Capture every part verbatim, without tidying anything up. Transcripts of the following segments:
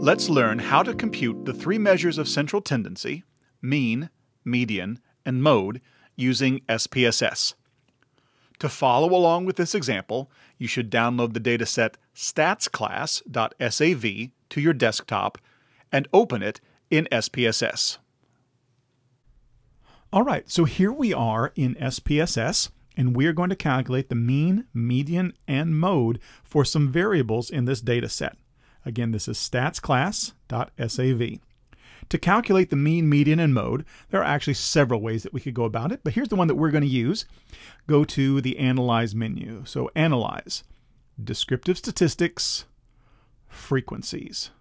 Let's learn how to compute the three measures of central tendency, mean, median, and mode using S P S S. To follow along with this example, you should download the dataset stats class dot S A V to your desktop and open it in S P S S. All right, so here we are in S P S S, and we're going to calculate the mean, median, and mode for some variables in this data set. Again, this is stats class dot S A V. To calculate the mean, median, and mode, there are actually several ways that we could go about it, but here's the one that we're going to use. Go to the Analyze menu. So Analyze, Descriptive Statistics, Frequencies.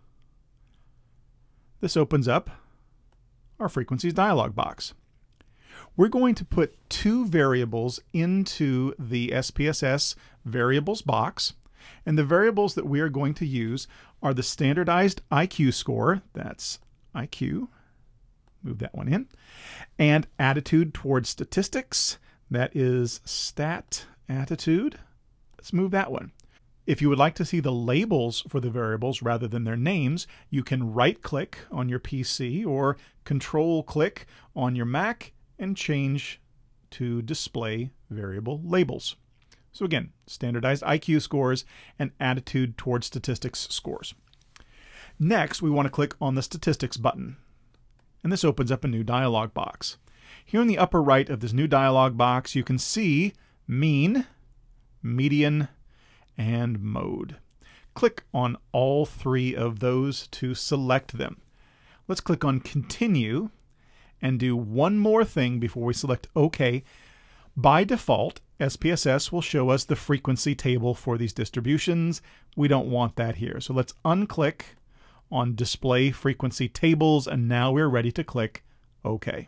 This opens up our Frequencies dialog box. We're going to put two variables into the S P S S Variables box, and the variables that we are going to use are the standardized I Q score, that's I Q, move that one in, and attitude towards statistics, that is stat attitude. Let's move that one. If you would like to see the labels for the variables rather than their names, you can right-click on your P C or control-click on your Mac and change to display variable labels. So again, standardized I Q scores and attitude towards statistics scores. Next, we want to click on the Statistics button, and this opens up a new dialog box. Here in the upper right of this new dialog box, you can see mean, median, and mode. Click on all three of those to select them. Let's click on Continue and do one more thing before we select OK. By default, S P S S will show us the frequency table for these distributions. We don't want that here, so let's unclick on Display Frequency Tables, and now we're ready to click OK.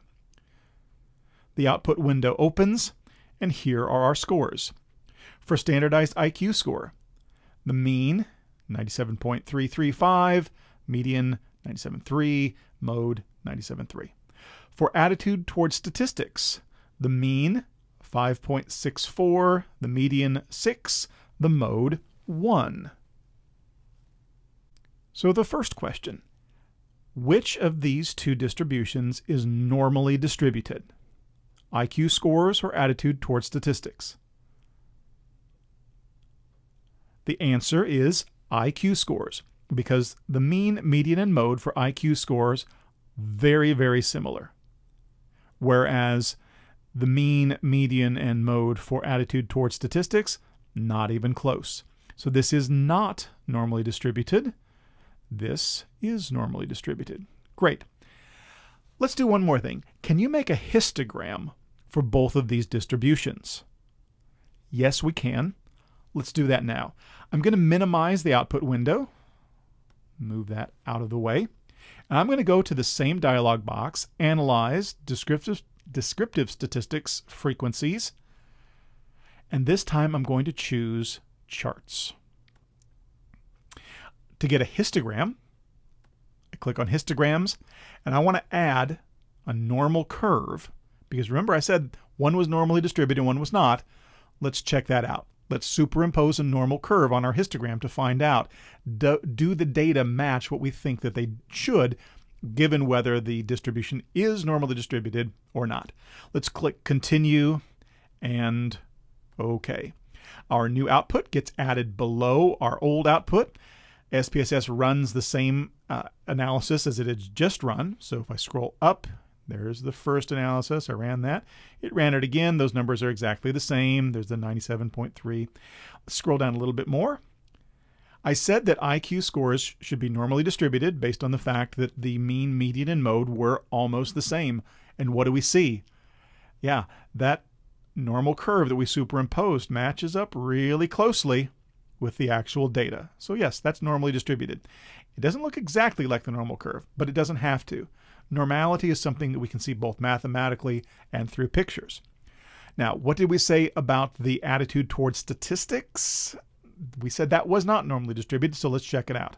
The output window opens, and here are our scores. For standardized I Q score, the mean, ninety-seven point three three five, median, ninety-seven point three, mode, ninety-seven point three. For attitude towards statistics, the mean, five point six four, the median, six, the mode, one. So the first question, which of these two distributions is normally distributed? I Q scores or attitude towards statistics? The answer is I Q scores, because the mean, median, and mode for I Q scores very, very similar. Whereas the mean, median, and mode for attitude towards statistics, not even close. So this is not normally distributed. This is normally distributed. Great. Let's do one more thing. Can you make a histogram for both of these distributions? Yes, we can. Let's do that now. I'm going to minimize the output window. Move that out of the way. And I'm going to go to the same dialog box, Analyze, Descriptive, Descriptive Statistics, Frequencies. And this time I'm going to choose Charts. To get a histogram, I click on Histograms, and I want to add a normal curve, because remember I said one was normally distributed and one was not. Let's check that out. Let's superimpose a normal curve on our histogram to find out, do, do the data match what we think that they should, given whether the distribution is normally distributed or not. Let's click Continue and OK. Our new output gets added below our old output. S P S S runs the same uh, analysis as it had just run. So if I scroll up, there's the first analysis. I ran that. It ran it again. Those numbers are exactly the same. There's the ninety-seven point three. Let's scroll down a little bit more. I said that I Q scores should be normally distributed based on the fact that the mean, median, and mode were almost the same. And what do we see? Yeah, that normal curve that we superimposed matches up really closely with the actual data. So yes, that's normally distributed. It doesn't look exactly like the normal curve, but it doesn't have to. Normality is something that we can see both mathematically and through pictures. Now, what did we say about the attitude towards statistics? We said that was not normally distributed, so let's check it out.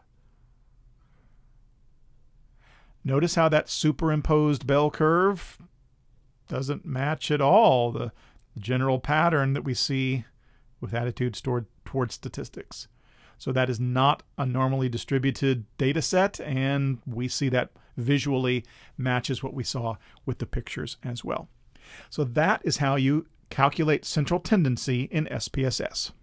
Notice how that superimposed bell curve doesn't match at all the general pattern that we see with attitudes toward, towards statistics. So that is not a normally distributed data set, and we see that visually matches what we saw with the pictures as well. So that is how you calculate central tendency in S P S S.